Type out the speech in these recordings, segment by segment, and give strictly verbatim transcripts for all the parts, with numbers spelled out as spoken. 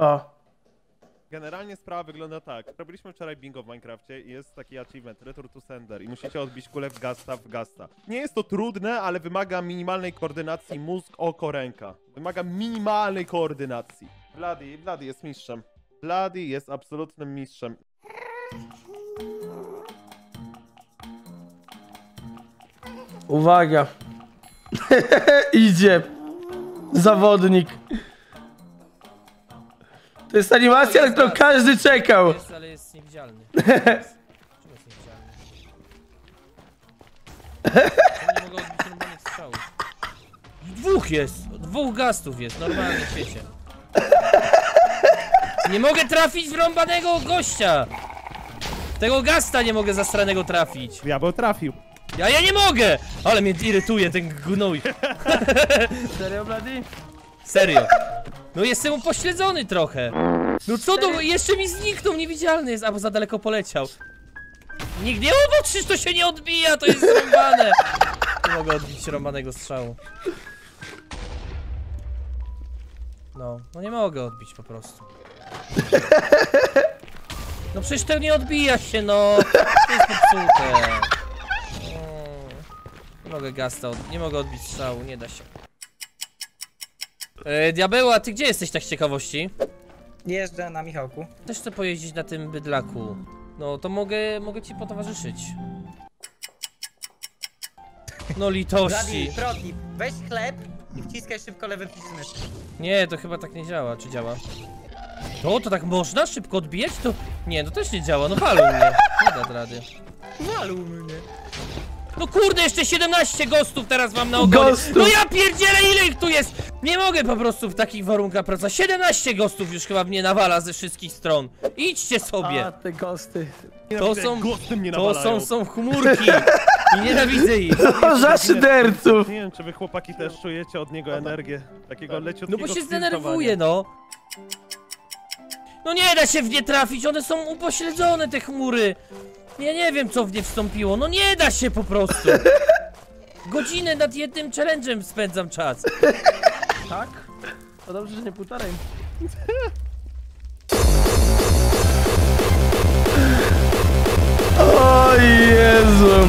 O. Generalnie sprawa wygląda tak. Robiliśmy wczoraj bingo w Minecrafcie i jest taki achievement, Return to Sender i musicie odbić kulę w Gasta w Gasta. Nie jest to trudne, ale wymaga minimalnej koordynacji mózg, oko, ręka. Wymaga minimalnej koordynacji. Bloody, Bloody jest mistrzem. Bloody jest absolutnym mistrzem. Uwaga. Idzie. Zawodnik. To jest animacja, na którą każdy czekał. Jest, ale jest niewidzialny. Czemu jest niewidzialny? Nie mogę odbić normalnych strzałów. Dwóch jest! Dwóch gastów jest, normalnie w świecie. Nie mogę trafić w rąbanego gościa! Tego gasta nie mogę zastranego trafić. Diabeł trafił. Ja, ja nie mogę! Ale mnie irytuje ten gnój. Serio, Bloody? Serio. No jestem upośledzony trochę. No co to? Jeszcze mi zniknął, niewidzialny jest, albo za daleko poleciał. Nigdy nie obotrzysz, to się nie odbija, to jest zrąbane. Nie mogę odbić rąbanego strzału. No, no nie mogę odbić po prostu. No przecież to nie odbija się, no. To jest popsute. Nie mogę gasta, od... nie mogę odbić strzału, nie da się. E, Diabeł, a ty gdzie jesteś tak z ciekawości? Jeżdżę na Michałku. Też chcę pojeździć na tym bydlaku. No to mogę, mogę ci potowarzyszyć. No litości. Bloody, Protip, weź chleb i wciskaj szybko lewy przycisk myszy. Nie, to chyba tak nie działa, czy działa? No to tak można szybko odbijać? To... Nie, to też nie działa, no walą mnie. Nie da rady. Walu mnie. No kurde, jeszcze siedemnaście ghostów teraz mam na ogonie. Ghostów. No ja pierdzielę, ile ich tu jest! Nie mogę po prostu w takich warunkach pracować. siedemnaście ghostów już chyba mnie nawala ze wszystkich stron. Idźcie sobie. A, te ghosty. To są, Głosy mnie to nawalają. są, są chmurki. I nienawidzę ich. O, za szyderców. Nie wiem, czy wy chłopaki też czujecie od niego energię. Takiego leciutkiego No bo się sfiltrowania. zdenerwuje, no. No nie da się w nie trafić, one są upośledzone, te chmury. Ja nie wiem, co w nie wstąpiło, no nie da się po prostu. Godzinę nad jednym challenge'em spędzam czas. Tak? To dobrze, że nie półtorej. O Jezu.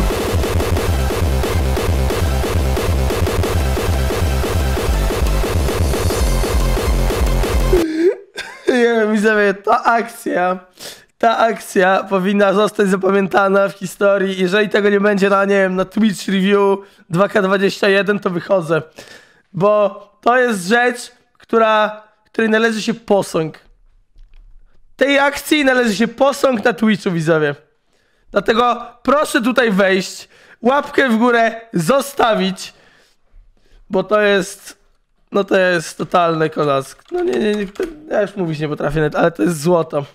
Nie wiem, widzowie, ta akcja, ta akcja powinna zostać zapamiętana w historii. Jeżeli tego nie będzie na, nie wiem, na Twitch Review dwa K dwadzieścia jeden, to wychodzę. Bo to jest rzecz, która, której należy się posąg. Tej akcji należy się posąg na Twitchu, widzowie. Dlatego proszę tutaj wejść, łapkę w górę zostawić, bo to jest... No to jest totalny kolask. No nie, nie, nie, to, ja już mówić nie potrafię nawet, ale to jest złoto.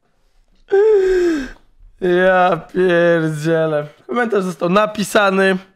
Ja pierdzielę. Komentarz został napisany.